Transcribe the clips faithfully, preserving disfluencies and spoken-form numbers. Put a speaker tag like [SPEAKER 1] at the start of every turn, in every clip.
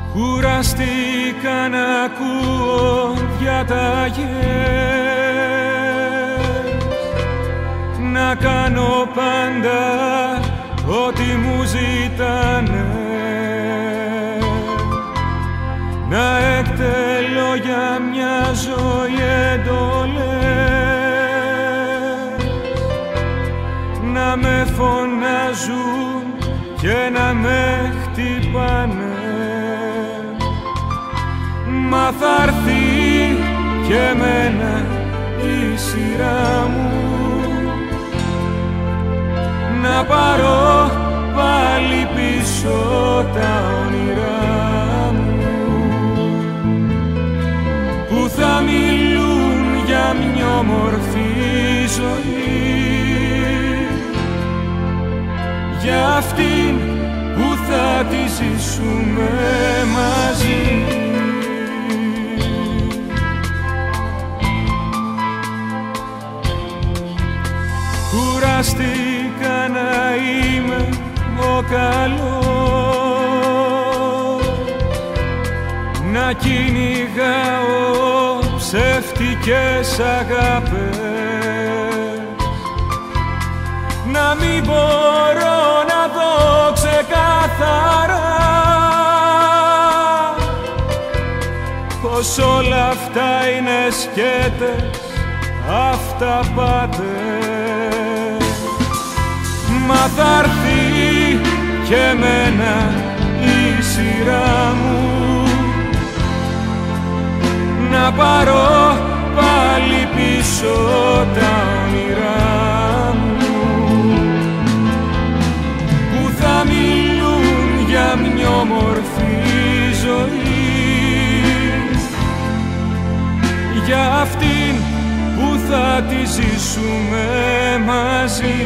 [SPEAKER 1] Κουραστήκα να ακούω διαταγές, να κάνω πάντα ό,τι μου ζητάνε, να εκτελώ για μια ζωή εντολές, να με φωνάζουν και να με χτυπάνε. Μα θα έρθει και εμένα η σειρά μου να πάρω πάλι πίσω τα όνειρά μου, που θα μιλούν για μια όμορφη ζωή, για αυτήν που θα τη ζήσουμε μαζί. Κουραστήκα να είμαι ο καλός, να κυνηγάω ψεύτικες αγάπες, να μην μπορώ να δω ξεκάθαρα πως όλα αυτά είναι σκέτες, αυταπάτες. Μα θα έρθει και εμένα η σειρά μου να πάρω πάλι πίσω τα όνειρά μου, που θα μιλούν για μια όμορφη ζωή, για αυτήν που θα τη ζήσουμε μαζί.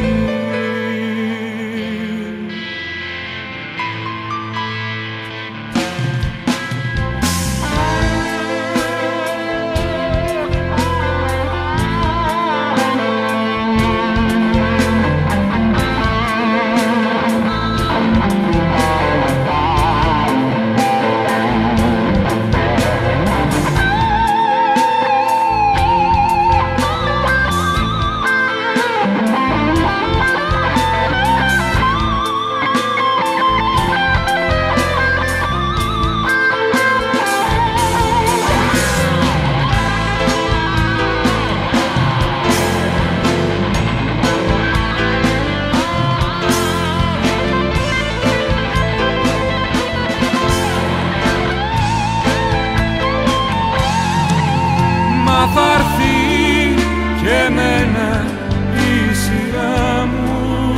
[SPEAKER 1] Θα έρθει και εμένα η σειρά μου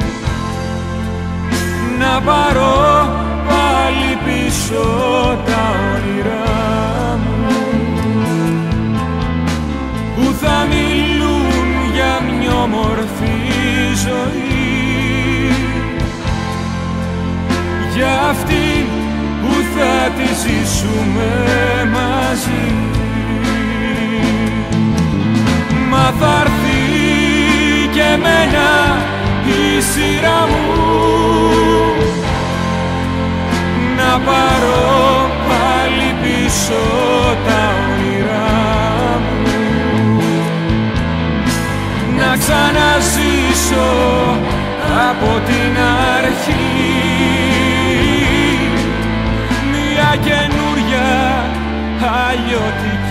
[SPEAKER 1] να πάρω πάλι πίσω τα όνειρά μου, που θα μιλούν για μια όμορφη ζωή, για αυτήν που θα τη ζήσουμε μαζί. Μα θα έρθει και εμένα η σειρά μου να πάρω πάλι πίσω τα όνειρά μου, να ξαναζήσω από την αρχή μια καινούρια αλλιώτικη